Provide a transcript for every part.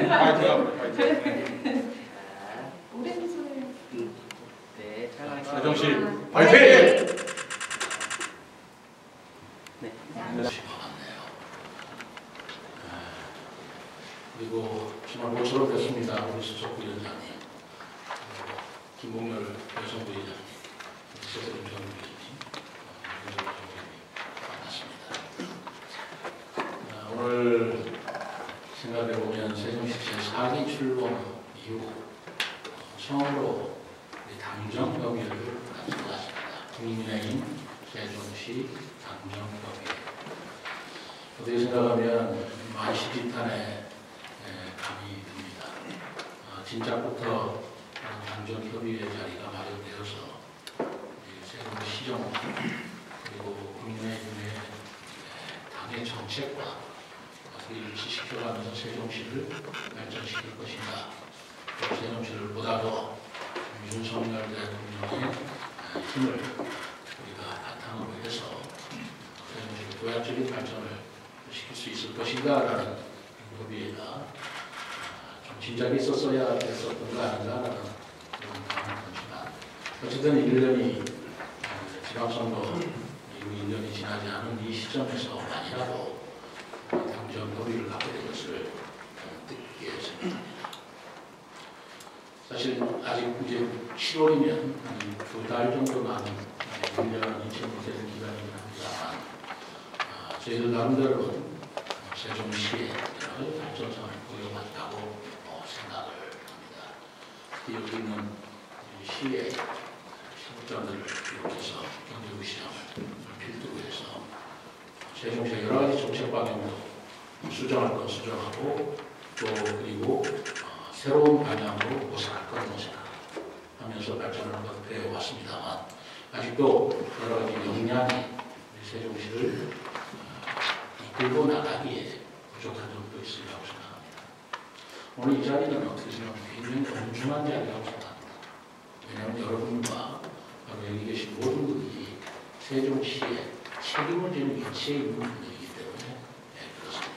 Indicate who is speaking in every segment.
Speaker 1: 파이팅.
Speaker 2: 오렌지 소리.
Speaker 1: 네,
Speaker 3: 세정 씨, 파이팅!
Speaker 1: 네.
Speaker 3: 그리고 정말 모처럼 뵙습니다. 우리 수석 부위원장님, 김봉열 여성 부위원장님, 세정 부위원장님, 반갑습니다. 오늘 생각해보면 세정시 제4기 출범 이후 처음으로 당정협의회를 가져갔습니다. 국민의힘 세종시 당정협의회. 어떻게 생각하면 만시지탄의 감이 듭니다. 진작부터 당정협의회 자리가 마련되어서 세종시정 그리고 국민의힘의 당의 정책과 일치시켜가면서 세종시를 발전시킬 것인가, 또 세종시를 보다 더 윤석열 대통령의 힘을 우리가 바탕으로 해서 세종시의 도약적인 발전을 시킬 수 있을 것인가라는 협의회가 좀 진작에 있었어야 됐었던가 아닌가라는 그런 감을 듭니다. 어쨌든 1년이 지방선거 이후 1년이 지나지 않은 이 시점에서만이라도 당정 협의를 갖게 된 것을 뜻깊게 생각합니다. 사실 아직 이제 7월이면 한 2달 정도 남은 1년이 채 못되는 기간이긴 합니다만 저희들 나름대로는 세종시의 여러 발전상을 보여왔다고 생각을 합니다. 여기 있는 시의 시국자들을 비롯해서 경제부 시장을 필두로 해서 세종시의 여러 가지 정책 방향도 수정할 건 수정하고 또 그리고 새로운 방향으로 무엇을 할 건 무엇을 하면서 발전을 배워왔습니다만 아직도 여러 가지 역량이 세종시를 이끌고 나가기에 부족한 점도 있으리라고 생각합니다. 오늘 이 자리는 어떻게 생각하면 굉장히 엄중한 자리라고 생각합니다. 왜냐하면 여러분과 바로 여기 계신 모든 분들이 세종시에 책임을 지는 위치에 있는 분들이기 때문에 그렇습니다.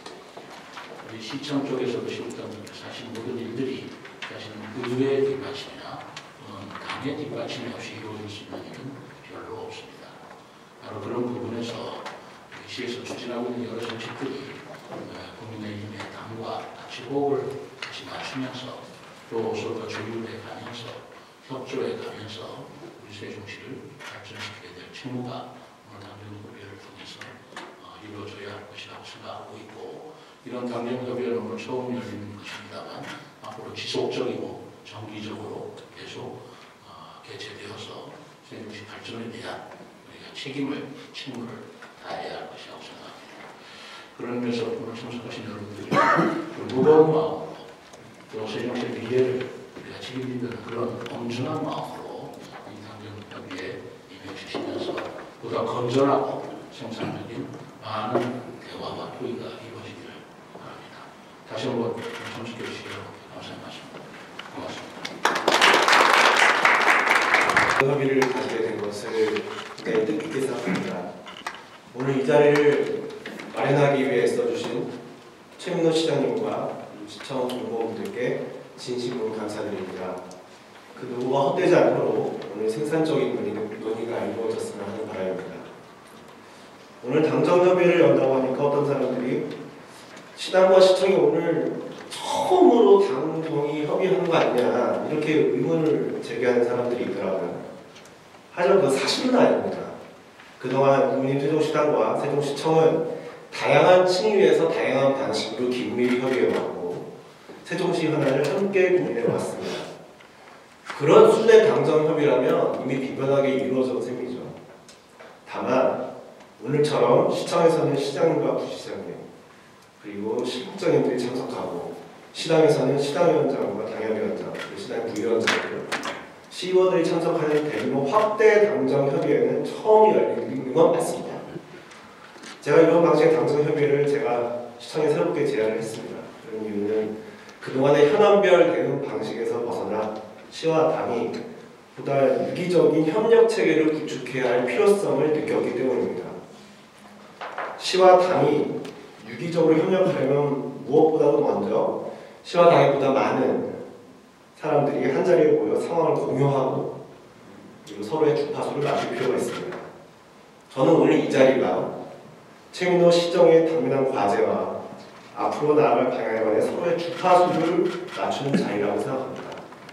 Speaker 3: 우리 시청 쪽에서도 시국장님께서 하신 모든 일들이 사실은 의회의 뒷받침이나 당의 뒷받침이 없이 이루어질 수 있는 일은 별로 없습니다. 바로 그런 부분에서 시에서 추진하고 있는 여러 정책들이 국민의힘의 당과 같이 호흡을 같이 맞추면서 또 서로 조율해 가면서 협조해 가면서 우리 세종시를 발전시키게 될 책무가 오늘 당정협의회를 통해서 이루어져야 할 것이라고 생각하고 있고, 이런 당정협의회는 오늘 처음 열리는 것입니다만 앞으로 지속적이고 정기적으로 계속 개최되어서 세종시 발전에 대한 우리가 책무를 다해야 할 것이라고 생각합니다. 그런 의미에서 오늘 참석하신 여러분들이 무거운 마음으로 또 세종시의 미래를 우리가 책임진다는 그런 엄중한 마음으로 이 당정협의회에 임해주시면서 보다 건전하고 생산적인 많은 대화와 토의가 이루어지기를 바랍니다. 다시 한번 참석해 주시기 감사의 말씀입니다. 고맙습니다.
Speaker 4: 협의를 가지게 된 것을 굉장히 뜻깊게 생각합니다. 오늘 이 자리를 마련하기 위해 써주신 최민호 시장님과 시청 공무원분들께 진심으로 감사드립니다. 그 누구와 헛되지 않도록 오늘 생산적인 논의가 이루어졌으면 하는 바람입니다. 오늘 당정협의를 연다고 하니까 어떤 사람들이 시당과 시청이 오늘 처음으로 당정이 협의하는 거 아니냐 이렇게 의문을 제기하는 사람들이 있더라고요. 하지만 그 사실은 아닙니다. 그동안 국민의힘 세종시당과 세종시청은 다양한 층위에서 다양한 방식으로 긴밀히 협의해왔고 세종시 현안을 함께 고민해왔습니다. 그런 수준의 당정협의라면 이미 비변하게 이루어진 셈이죠. 다만 오늘처럼 시청에서는 시장님과 부시장님 그리고 시국장님들이 참석하고 시당에서는 시당위원장과 당협위원장 그리고 시당 부위원장들 시의원들이 참석하는 대규모 확대 당정협의회는 처음 열리는 건 맞습니다. 제가 이런 방식의 당정협의회를 제가 시청에 새롭게 제안을 했습니다. 그런 이유는 그동안의 현안별 대응 방식에서 벗어나 시와 당이 보다 유기적인 협력 체계를 구축해야 할 필요성을 느꼈기 때문입니다. 시와 당이 유기적으로 협력하려면 무엇보다도 먼저 시와 당액보다 많은 사람들이 한자리에 모여 상황을 공유하고 그리고 서로의 주파수를 맞출 필요가 있습니다. 저는 오늘 이 자리가 최민호 시정의 당면한 과제와 앞으로 나아갈 방향에 관해 서로의 주파수를 맞추는 자리라고 생각합니다.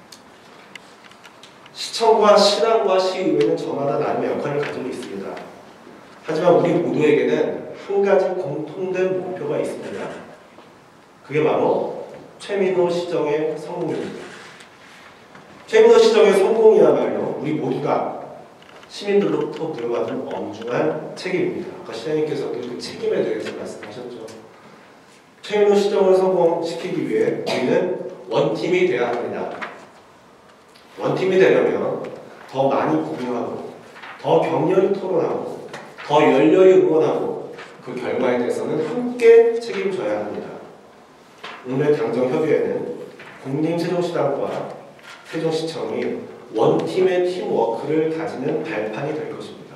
Speaker 4: 시청과 신앙과 시의회는 저마다 나름의 역할을 가지고 있습니다. 하지만 우리 모두에게는 한 가지 공통된 목표가 있습니다. 그게 바로 최민호 시정의 성공입니다. 최민호 시정의 성공이야말로 우리 모두가 시민들로부터 물어받은 엄중한 책임입니다. 아까 시장님께서도 그 책임에 대해서 말씀하셨죠. 최민호 시정을 성공시키기 위해 우리는 원팀이 되어야 합니다. 원팀이 되려면 더 많이 공유하고 더 격렬히 토론하고 더 열렬히 응원하고 그 결과에 대해서는 함께 책임져야 합니다. 오늘의 당정협의회는 국민세종시당과 세종시청이 원팀의 팀워크를 다지는 발판이 될 것입니다.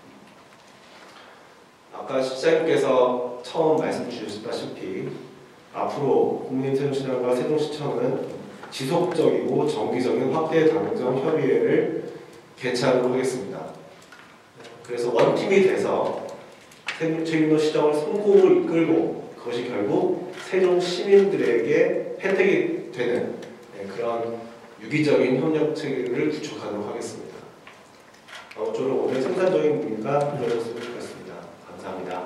Speaker 4: 아까 시장님께서 처음 말씀 주셨다시피 앞으로 국민세종시당과 세종시청은 지속적이고 정기적인 확대 당정협의회를 개최하도록 하겠습니다. 그래서 원팀이 돼서 최민호 시정을 성공으로 이끌고 그것이 결국 세종 시민들에게 혜택이 되는 그런 유기적인 협력 체계를 구축하도록 하겠습니다. 아무쪼록 오늘 생산적인 논의가 이루어졌으면 좋겠습니다. 감사합니다.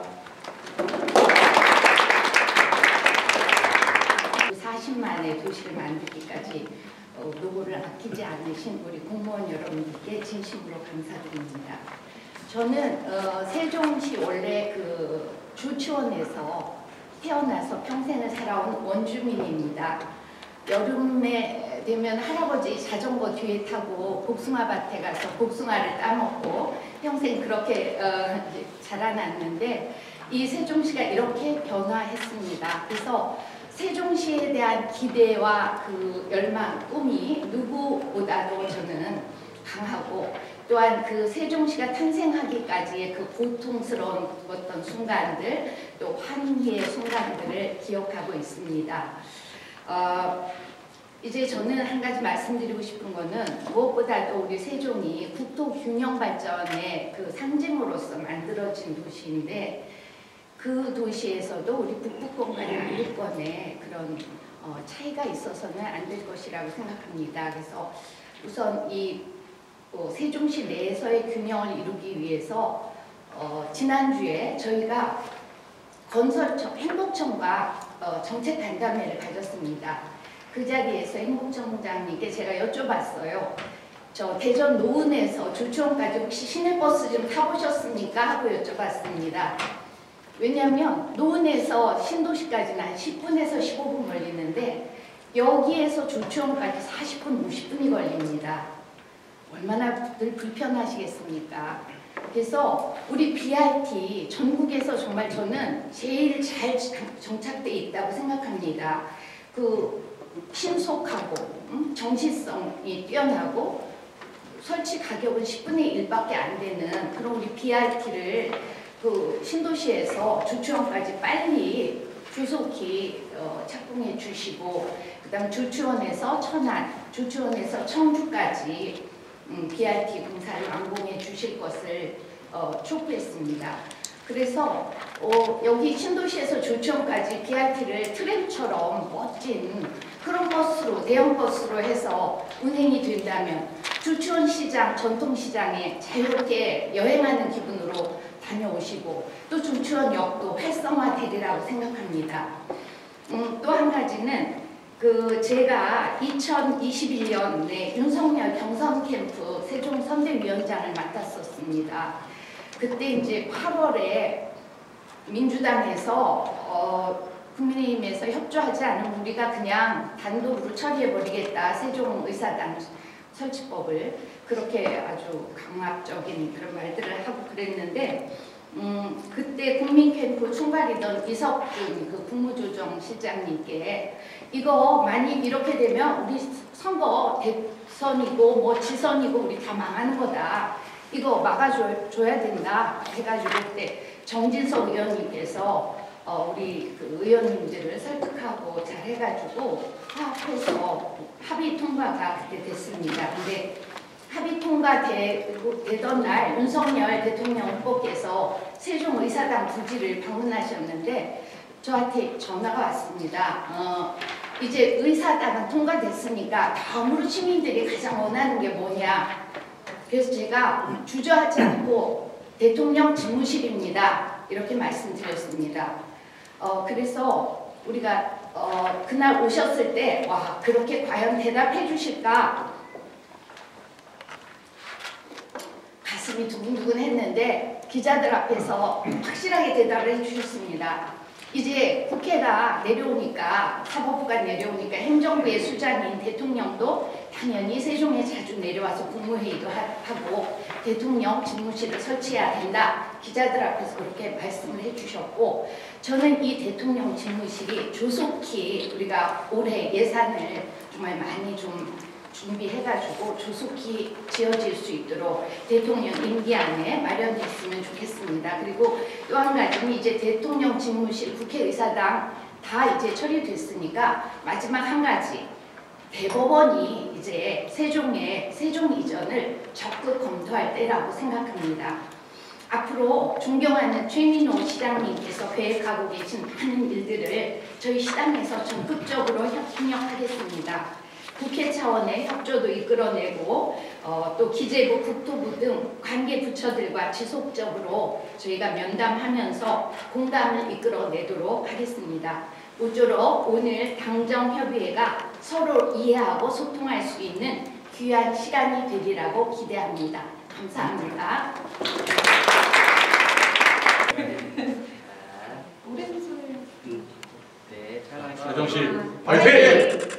Speaker 2: 40만의 도시를 만들기까지 노고를 아끼지 않으신 우리 공무원 여러분들께 진심으로 감사드립니다. 저는 세종시 원래 그 주치원에서 태어나서 평생을 살아온 원주민입니다. 여름에 되면 할아버지 자전거 뒤에 타고 복숭아밭에 가서 복숭아를 따먹고 평생 그렇게 자라났는데 이 세종시가 이렇게 변화했습니다. 그래서 세종시에 대한 기대와 그 열망, 꿈이 누구보다도 저는 강하고 또한 그 세종시가 탄생하기까지의 그 고통스러운 어떤 순간들 또 환희의 순간들을 기억하고 있습니다. 이제 저는 한 가지 말씀드리고 싶은 거는 무엇보다도 우리 세종이 국토 균형 발전의 그 상징으로서 만들어진 도시인데 그 도시에서도 우리 북부권과 남부권의 그런 차이가 있어서는 안 될 것이라고 생각합니다. 그래서 우선 이 세종시 내에서의 균형을 이루기 위해서 지난주에 저희가 건설청, 행복청과 정책 간담회를 가졌습니다. 그 자리에서 행복청장님께 제가 여쭤봤어요. 저 대전 노은에서 조치원까지 혹시 시내버스 좀 타보셨습니까? 하고 여쭤봤습니다. 왜냐하면 노은에서 신도시까지는 한 10분에서 15분 걸리는데 여기에서 조치원까지 40분, 50분이 걸립니다. 얼마나 늘 불편하시겠습니까? 그래서 우리 BRT 전국에서 정말 저는 제일 잘 정착되어 있다고 생각합니다. 그 신속하고 정시성이 뛰어나고 설치 가격은 10분의 1밖에 안 되는 그런 우리 BRT를 그 신도시에서 조치원까지 빨리 조속히 착공해 주시고 그다음 조치원에서 천안, 조치원에서 청주까지 BRT 공사를 완공해 주실 것을 촉구했습니다. 그래서 여기 신도시에서 조치원까지 BRT를 트램처럼 멋진 그런 버스로, 대형 버스로 해서 운행이 된다면 조치원 시장, 전통시장에 자유롭게 여행하는 기분으로 다녀오시고 또 조치원역도 활성화되리라고 생각합니다. 또 한 가지는 제가 2021년에 윤석열 경선 캠프 세종 선대위원장을 맡았었습니다. 그때 이제 8월에 민주당에서 국민의힘에서 협조하지 않으면 우리가 그냥 단독으로 처리해버리겠다. 세종의사당 설치법을 그렇게 아주 강압적인 그런 말들을 하고 그랬는데 그때 국민캠프 총괄이던 이석준 그 국무조정실장님께 이거 만약 이렇게 되면 우리 선거 대선이고 뭐 지선이고 우리 다 망하는 거다. 이거 막아줘야 된다 해가지고 그때 정진석 의원님께서 우리 그 의원님들을 설득하고 잘 해가지고 화합해서 합의 통과가 그때 됐습니다. 근데 합의 통과되던 날 윤석열 대통령 후보께서 세종의사당 부지를 방문하셨는데 저한테 전화가 왔습니다. 이제 의사당은 통과됐으니까 다음으로 시민들이 가장 원하는 게 뭐냐. 그래서 제가 주저하지 않고 대통령 집무실입니다. 이렇게 말씀드렸습니다. 그래서 우리가 그날 오셨을 때 와, 그렇게 과연 대답해 주실까 가슴이 두근두근 했는데 기자들 앞에서 확실하게 대답을 해주셨습니다. 이제 국회가 내려오니까 사법부가 내려오니까 행정부의 수장인 대통령도 당연히 세종에 자주 내려와서 국무회의도 하고 대통령 집무실을 설치해야 된다. 기자들 앞에서 그렇게 말씀을 해주셨고 저는 이 대통령 집무실이 조속히 우리가 올해 예산을 정말 많이 좀 준비해가지고 조속히 지어질 수 있도록 대통령 임기 안에 마련됐으면 좋겠습니다. 그리고 또 한 가지는 이제 대통령 집무실, 국회의사당 다 이제 처리됐으니까 마지막 한 가지 대법원이 이제 세종 이전을 적극 검토할 때라고 생각합니다. 앞으로 존경하는 최민호 시장님께서 계획하고 계신 많은 일들을 저희 시당에서 적극적으로 협력하겠습니다. 국회 차원의 협조도 이끌어내고 또 기재부, 국토부 등 관계 부처들과 지속적으로 저희가 면담하면서 공감을 이끌어내도록 하겠습니다. 모쪼록 오늘 당정협의회가 서로 이해하고 소통할 수 있는 귀한 시간이 되리라고 기대합니다. 감사합니다.
Speaker 1: 네, 잘
Speaker 3: 세종 씨, 화이팅!